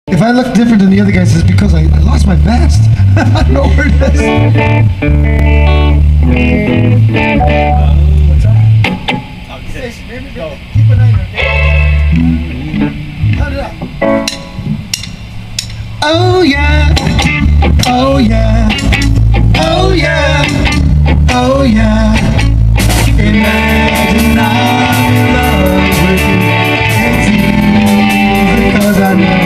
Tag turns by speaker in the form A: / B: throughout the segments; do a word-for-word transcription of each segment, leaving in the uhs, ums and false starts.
A: If I look different than the other guys, it's because I, I lost my vest. I don't know where it is.
B: What's up?
A: Okay. Maybe, maybe, keep an eye on it. Turn it up. Oh yeah, oh yeah, oh yeah, oh yeah. Imagine I'm in love with you. It's easy because I know.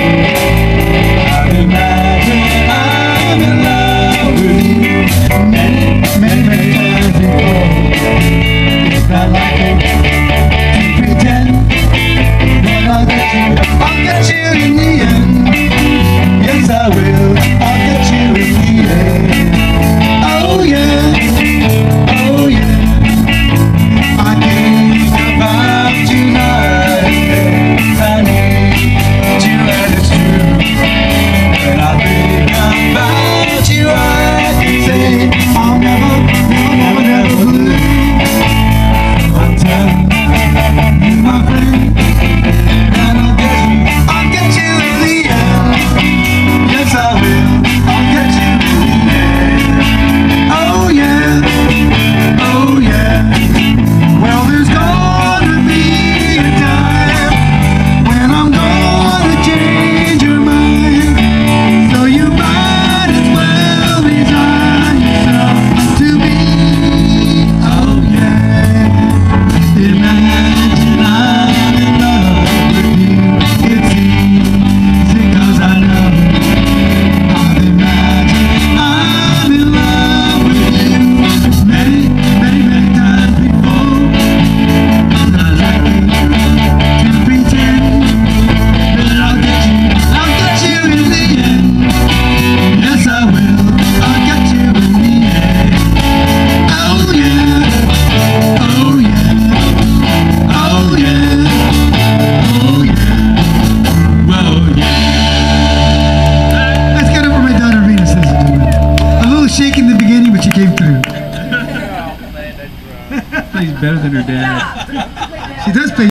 A: Imagine I'm in love with you. Many, many, many times before. It's not like I pretend. But I'll get you, I'll get you in the end. Yes, I will, I'll get you in the end. Oh yeah, oh yeah. I think about you night and day. I need you and it's true. When I think about you, I can say I'll never, never, never, never lose. I'm telling you, my friend, and I'll get you, I'll get you in the end. Yes, I will, I'll get you in the end. Oh yeah, oh yeah. Well, there's gonna be a time when I'm gonna change your mind. So you might as well resign yourself to me. Oh yeah. Imagine I'm in love with you. It's easy 'cause I know. I'll imagine I'm in love with you. Many, many, many times before. Not like you to pretend that I'll get you, I'll get you in the end. Yes, I will, I'll get you in the end. Oh yeah, oh yeah, oh yeah, oh yeah, well yeah. Let's get up where my daughter Rena says to do it. A little shake in the beginning, but she came through.
B: Oh, man, that's rough.
A: Plays better than her dad. She does play